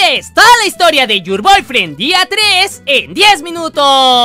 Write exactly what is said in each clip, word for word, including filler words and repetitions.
es toda la historia de Your Boyfriend día tres en diez minutos.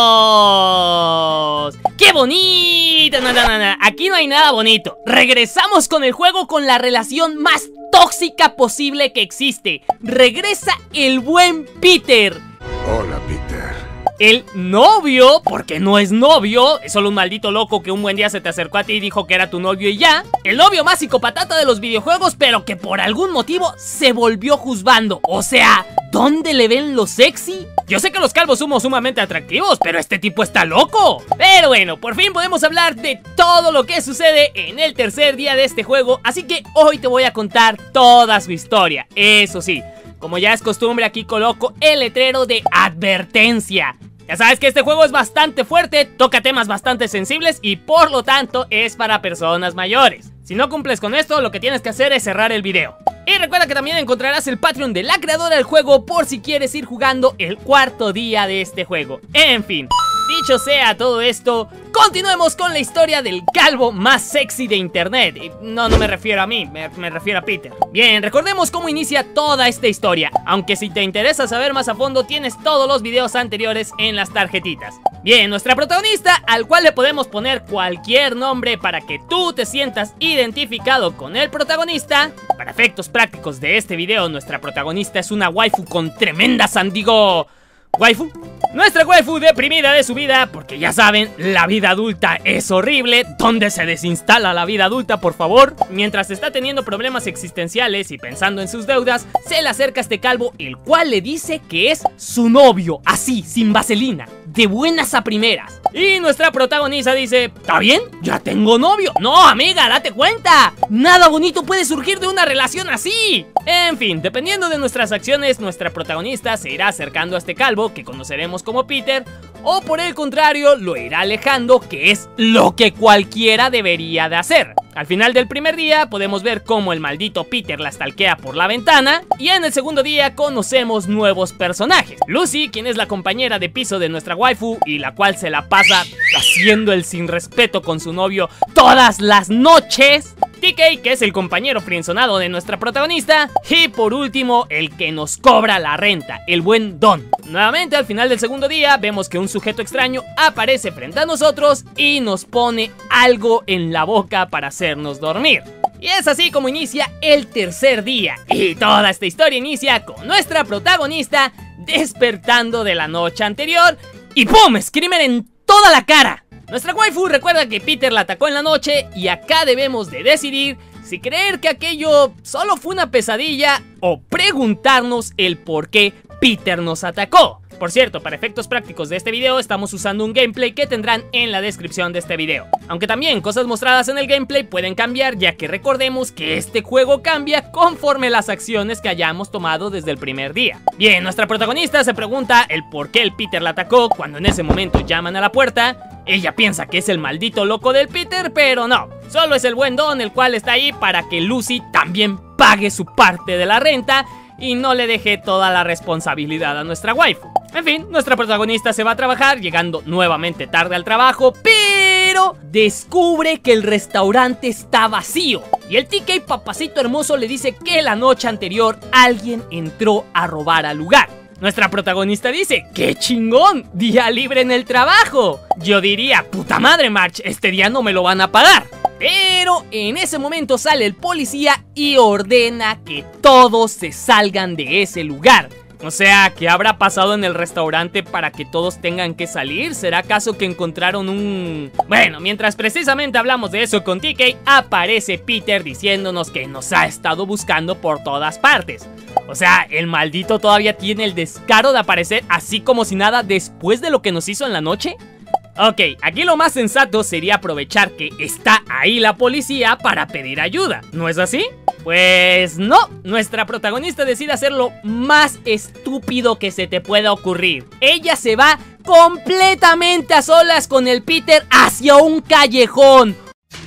¡Qué bonito! No, no, no, no. Aquí no hay nada bonito. Regresamos con el juego con la relación más tóxica posible que existe. Regresa el buen Peter. Hola, Peter. El novio, porque no es novio, es solo un maldito loco que un buen día se te acercó a ti y dijo que era tu novio y ya. El novio más psicopatata de los videojuegos, pero que por algún motivo se volvió juzgando. O sea, ¿dónde le ven lo sexy? Yo sé que los calvos somos sumamente atractivos, pero este tipo está loco. Pero bueno, por fin podemos hablar de todo lo que sucede en el tercer día de este juego. Así que hoy te voy a contar toda su historia. Eso sí, como ya es costumbre, aquí coloco el letrero de advertencia. Ya sabes que este juego es bastante fuerte, toca temas bastante sensibles y por lo tanto es para personas mayores. Si no cumples con esto, lo que tienes que hacer es cerrar el video. Y recuerda que también encontrarás el Patreon de la creadora del juego por si quieres ir jugando el cuarto día de este juego. En fin, dicho sea todo esto, continuemos con la historia del calvo más sexy de internet. No, no me refiero a mí, me, me refiero a Peter. Bien, recordemos cómo inicia toda esta historia, aunque si te interesa saber más a fondo tienes todos los videos anteriores en las tarjetitas. Bien, nuestra protagonista, al cual le podemos poner cualquier nombre para que tú te sientas identificado con el protagonista. Para efectos prácticos de este video, nuestra protagonista es una waifu con tremenda sandigo. ¿Waifu? Nuestra waifu deprimida de su vida, porque ya saben, la vida adulta es horrible. ¿Dónde se desinstala la vida adulta, por favor? Mientras está teniendo problemas existenciales y pensando en sus deudas, se le acerca a este calvo, el cual le dice que es su novio, así, sin vaselina, de buenas a primeras. Y nuestra protagonista dice, ¿está bien? Ya tengo novio. No, amiga, date cuenta. Nada bonito puede surgir de una relación así. En fin, dependiendo de nuestras acciones, nuestra protagonista se irá acercando a este calvo, que conoceremos como Peter, o por el contrario, lo irá alejando, que es lo que cualquiera debería de hacer. Al final del primer día podemos ver cómo el maldito Peter la stalkea por la ventana, y en el segundo día conocemos nuevos personajes. Lucy, quien es la compañera de piso de nuestra waifu y la cual se la pasa haciendo el sin respeto con su novio todas las noches. T K, que es el compañero frienzonado de nuestra protagonista. Y por último, el que nos cobra la renta, el buen Don. Nuevamente, al final del segundo día, vemos que un sujeto extraño aparece frente a nosotros y nos pone algo en la boca para hacernos dormir. Y es así como inicia el tercer día. Y toda esta historia inicia con nuestra protagonista despertando de la noche anterior y ¡pum! Screamer en toda la cara. Nuestra waifu recuerda que Peter la atacó en la noche y acá debemos de decidir si creer que aquello solo fue una pesadilla o preguntarnos el por qué Peter nos atacó. Por cierto, para efectos prácticos de este video estamos usando un gameplay que tendrán en la descripción de este video. Aunque también cosas mostradas en el gameplay pueden cambiar, ya que recordemos que este juego cambia conforme las acciones que hayamos tomado desde el primer día. Bien, nuestra protagonista se pregunta el por qué el Peter la atacó cuando en ese momento llaman a la puerta. Ella piensa que es el maldito loco del Peter, pero no. Solo es el buen Don, el cual está ahí para que Lucy también pague su parte de la renta y no le deje toda la responsabilidad a nuestra waifu. En fin, nuestra protagonista se va a trabajar, llegando nuevamente tarde al trabajo, pero descubre que el restaurante está vacío. Y el T K, papacito hermoso, le dice que la noche anterior alguien entró a robar al lugar. Nuestra protagonista dice, ¡qué chingón! ¡Día libre en el trabajo! Yo diría, puta madre, March, este día no me lo van a pagar. Pero en ese momento sale el policía y ordena que todos se salgan de ese lugar. O sea, ¿qué habrá pasado en el restaurante para que todos tengan que salir? ¿Será acaso que encontraron un...? Bueno, mientras precisamente hablamos de eso con T K, aparece Peter diciéndonos que nos ha estado buscando por todas partes. O sea, el maldito todavía tiene el descaro de aparecer así como si nada después de lo que nos hizo en la noche. Ok, aquí lo más sensato sería aprovechar que está ahí la policía para pedir ayuda, ¿no es así? Pues no, nuestra protagonista decide hacer lo más estúpido que se te pueda ocurrir. Ella se va completamente a solas con el Peter hacia un callejón.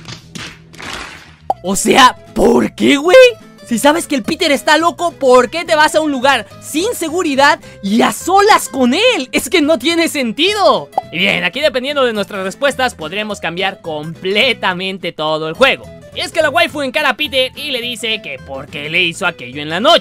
O sea, ¿por qué, güey? Si sabes que el Peter está loco, ¿por qué te vas a un lugar sin seguridad y a solas con él? Es que no tiene sentido. Y bien, aquí dependiendo de nuestras respuestas podremos cambiar completamente todo el juego. Y es que la waifu encara a Peter y le dice que por qué le hizo aquello en la noche.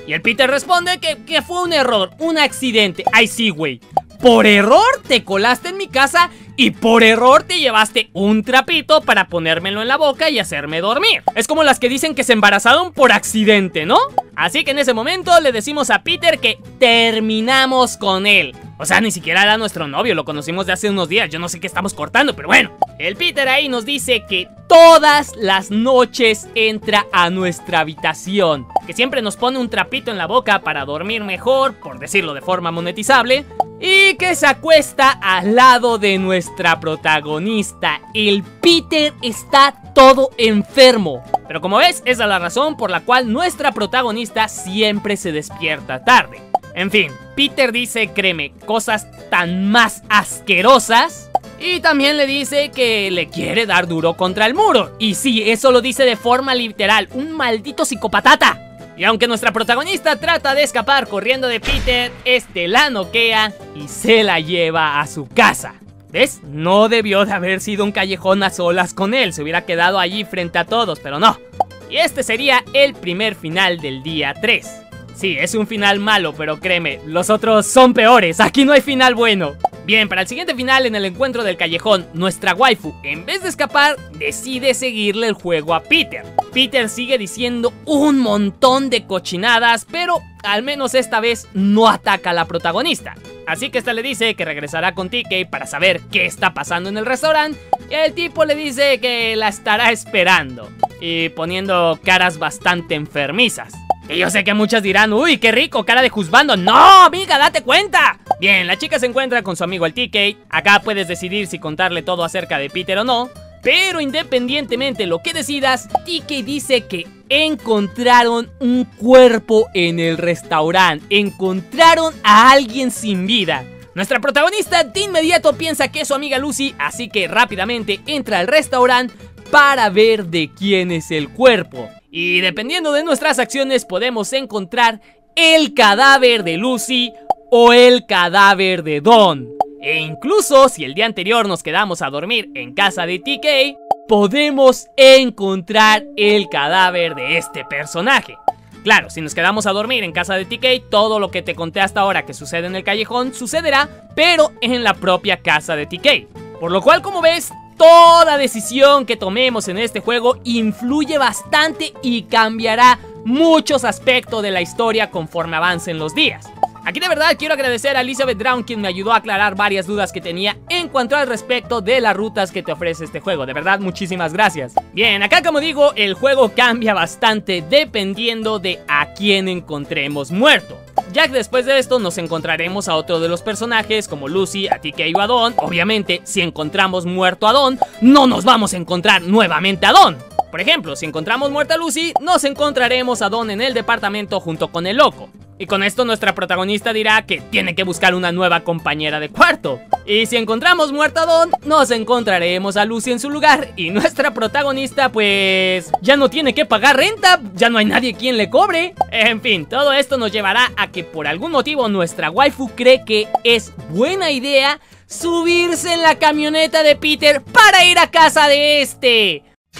Y el Peter responde que, que fue un error, un accidente. Ay sí, güey. Por error te colaste en mi casa y por error te llevaste un trapito para ponérmelo en la boca y hacerme dormir. Es como las que dicen que se embarazaron por accidente, ¿no? Así que en ese momento le decimos a Peter que terminamos con él. O sea, ni siquiera era nuestro novio, lo conocimos de hace unos días, yo no sé qué estamos cortando, pero bueno. El Peter ahí nos dice que todas las noches entra a nuestra habitación, que siempre nos pone un trapito en la boca para dormir mejor, por decirlo de forma monetizable, y que se acuesta al lado de nuestra protagonista. El Peter está todo enfermo. Pero como ves, esa es la razón por la cual nuestra protagonista siempre se despierta tarde. En fin, Peter dice, créeme, cosas tan más asquerosas. Y también le dice que le quiere dar duro contra el muro. Y sí, eso lo dice de forma literal, un maldito psicopatata. Y aunque nuestra protagonista trata de escapar corriendo de Peter, este la noquea y se la lleva a su casa. ¿Ves? No debió de haber sido un callejón a solas con él, se hubiera quedado allí frente a todos, pero no. Y este sería el primer final del día tres. Sí, es un final malo, pero créeme, los otros son peores, aquí no hay final bueno. Bien, para el siguiente final, en el encuentro del callejón, nuestra waifu, en vez de escapar, decide seguirle el juego a Peter. Peter sigue diciendo un montón de cochinadas, pero al menos esta vez no ataca a la protagonista. Así que esta le dice que regresará con T K para saber qué está pasando en el restaurante, y el tipo le dice que la estará esperando, y poniendo caras bastante enfermizas. Y yo sé que muchas dirán, uy, qué rico, cara de juzgando. ¡No, amiga, date cuenta! Bien, la chica se encuentra con su amigo el T K. Acá puedes decidir si contarle todo acerca de Peter o no. Pero independientemente de lo que decidas, T K dice que encontraron un cuerpo en el restaurante. Encontraron a alguien sin vida. Nuestra protagonista de inmediato piensa que es su amiga Lucy, así que rápidamente entra al restaurante para ver de quién es el cuerpo. Y dependiendo de nuestras acciones podemos encontrar el cadáver de Lucy o el cadáver de Don. E incluso si el día anterior nos quedamos a dormir en casa de T K, podemos encontrar el cadáver de este personaje. Claro, si nos quedamos a dormir en casa de T K, todo lo que te conté hasta ahora que sucede en el callejón sucederá, pero en la propia casa de T K. Por lo cual, como ves, toda decisión que tomemos en este juego influye bastante y cambiará muchos aspectos de la historia conforme avancen los días. Aquí de verdad quiero agradecer a Elizabeth Drown, quien me ayudó a aclarar varias dudas que tenía en cuanto al respecto de las rutas que te ofrece este juego. De verdad, muchísimas gracias. Bien, acá como digo, el juego cambia bastante dependiendo de a quién encontremos muerto. Ya que después de esto nos encontraremos a otro de los personajes como Lucy, a T K o a Don. Obviamente, si encontramos muerto a Don, no nos vamos a encontrar nuevamente a Don. Por ejemplo, si encontramos muerta a Lucy, nos encontraremos a Don en el departamento junto con el loco. Y con esto nuestra protagonista dirá que tiene que buscar una nueva compañera de cuarto. Y si encontramos muerta a Don, nos encontraremos a Lucy en su lugar. Y nuestra protagonista pues ya no tiene que pagar renta, ya no hay nadie quien le cobre. En fin, todo esto nos llevará a que por algún motivo nuestra waifu cree que es buena idea subirse en la camioneta de Peter para ir a casa de este.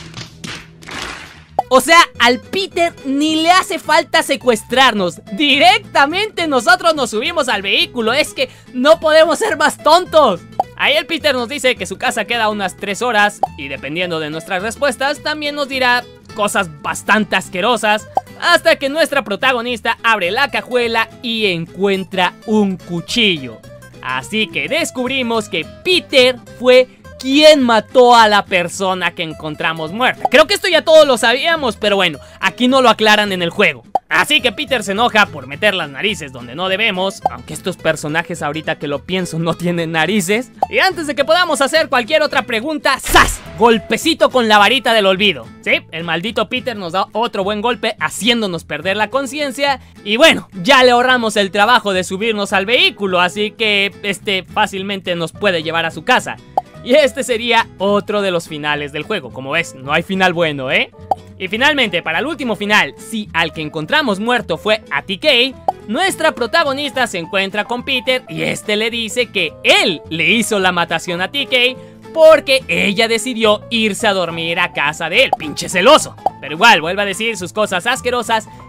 O sea, al Peter ni le hace falta secuestrarnos. Directamente nosotros nos subimos al vehículo. Es que no podemos ser más tontos. Ahí el Peter nos dice que su casa queda unas tres horas. Y dependiendo de nuestras respuestas, también nos dirá cosas bastante asquerosas. Hasta que nuestra protagonista abre la cajuela y encuentra un cuchillo. Así que descubrimos que Peter fue ¿quién mató a la persona que encontramos muerta? Creo que esto ya todos lo sabíamos, pero bueno, aquí no lo aclaran en el juego. Así que Peter se enoja por meter las narices donde no debemos, aunque estos personajes ahorita que lo pienso no tienen narices. Y antes de que podamos hacer cualquier otra pregunta, ¡zas! Golpecito con la varita del olvido. Sí, el maldito Peter nos da otro buen golpe haciéndonos perder la conciencia. Y bueno, ya le ahorramos el trabajo de subirnos al vehículo, así que este fácilmente nos puede llevar a su casa. Y este sería otro de los finales del juego. Como ves, no hay final bueno, ¿eh? Y finalmente, para el último final, si al que encontramos muerto fue a T K, nuestra protagonista se encuentra con Peter y este le dice que él le hizo la matación a T K porque ella decidió irse a dormir a casa de él, pinche celoso. Pero igual, vuelve a decir sus cosas asquerosas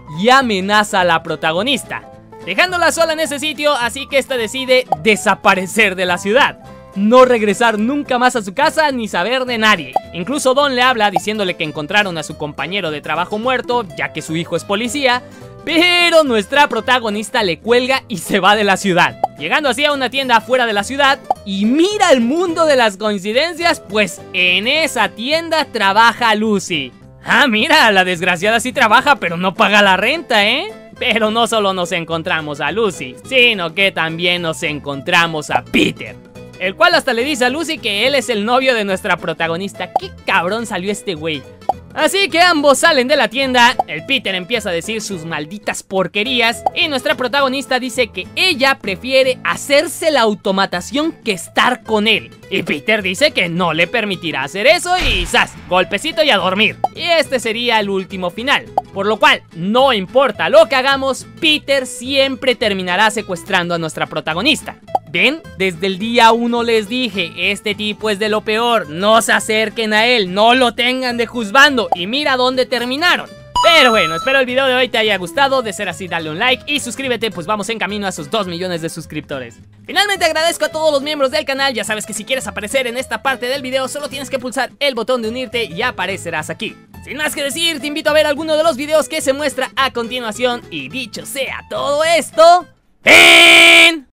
y amenaza a la protagonista, dejándola sola en ese sitio, así que esta decide desaparecer de la ciudad, no regresar nunca más a su casa ni saber de nadie. Incluso Don le habla diciéndole que encontraron a su compañero de trabajo muerto, ya que su hijo es policía, pero nuestra protagonista le cuelga y se va de la ciudad, llegando así a una tienda afuera de la ciudad. Y mira el mundo de las coincidencias, pues en esa tienda trabaja Lucy. Ah, mira, la desgraciada sí trabaja, pero no paga la renta, ¿eh? Pero no solo nos encontramos a Lucy, sino que también nos encontramos a Peter, el cual hasta le dice a Lucy que él es el novio de nuestra protagonista. ¡Qué cabrón salió este güey! Así que ambos salen de la tienda, el Peter empieza a decir sus malditas porquerías y nuestra protagonista dice que ella prefiere hacerse la automatación que estar con él. Y Peter dice que no le permitirá hacer eso y ¡zas! Golpecito y a dormir. Y este sería el último final. Por lo cual, no importa lo que hagamos, Peter siempre terminará secuestrando a nuestra protagonista. ¿Ven? Desde el día uno les dije, este tipo es de lo peor, no se acerquen a él, no lo tengan de juzgando, y mira dónde terminaron. Pero bueno, espero el video de hoy te haya gustado, de ser así dale un like y suscríbete, pues vamos en camino a sus dos millones de suscriptores. Finalmente agradezco a todos los miembros del canal, ya sabes que si quieres aparecer en esta parte del video solo tienes que pulsar el botón de unirte y aparecerás aquí. Sin más que decir, te invito a ver alguno de los videos que se muestra a continuación y dicho sea todo esto, ¡fin!